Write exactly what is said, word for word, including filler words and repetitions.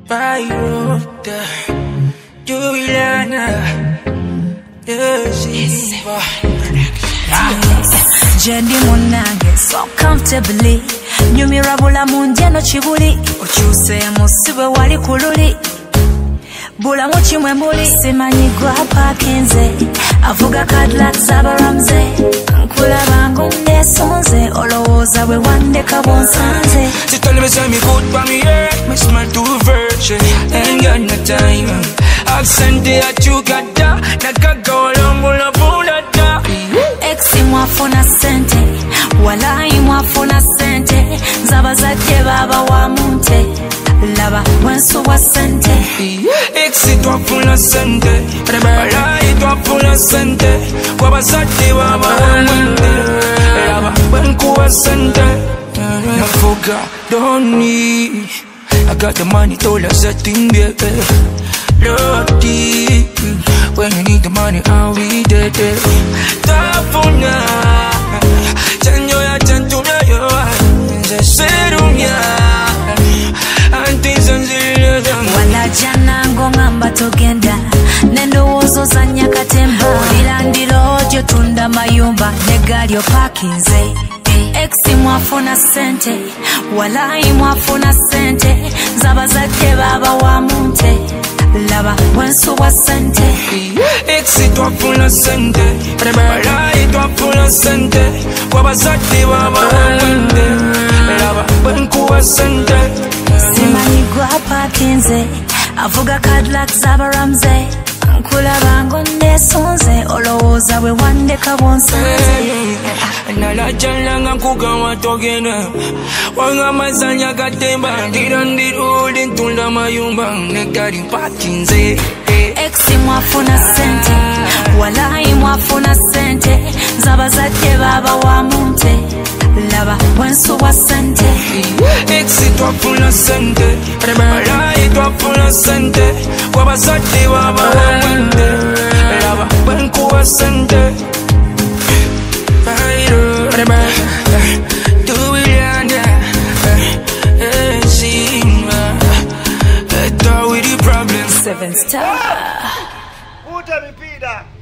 Vyroota, Jowy Landa, Jendi munange so comfortably nyumira bula munje no chibuli ochuse musibe wali kululi bula muchimwe mbuli simanyi gwa pakinze avuga Cadillac zabaramze nkula bangu nesonze olowoza bwe wandeka bonsanze she told me say me good for me yeah me smile to virgin ain't got no time accent at you got da nakagaola mula bula da exi mwafuna sente walai mwafuna sente zabazadde baba wa munte laba wensu wa sente exi twafuna sente walai twafuna sente wabazadde baba wa munte laba wenku wa sente nafuga don't need I got the money told us that thing baby Lordy, when you need the money, I'll be there. Twafuna, chanyo ya chantuna yo, serunya, anti zanzile zangu. Wala jana ngongamba togenda, nendo wozo zanya katemba. Lilandilo ojo tunda mayumba, negalyo pakinze. Exi mwafuna sente, walai mwafuna sente, zabazadde baba wa munte. Laba wensu wa sente exi twafuna sente walai twafuna sente wabazadde baba wa munte laba wenku wa sente simanyi gwa pakinze avuga Cadillac zabaramze nkula bangu nesonze olowooza bwe wandeka bonsanze nalajalanga nkugamba togenda wanga mazanya gatemba ndira ndirudi ntunda mayumba negali pakinze exi mwafuna sente walai mwafuna sente zabazadde baba wa munte laba wensu wa sente exi twafuna sente walai twafuna sente wabazadde baba wa munte laba wenku wa sente Vyroota, Jowy Landa, with the problems. Seven star. Uta mipira.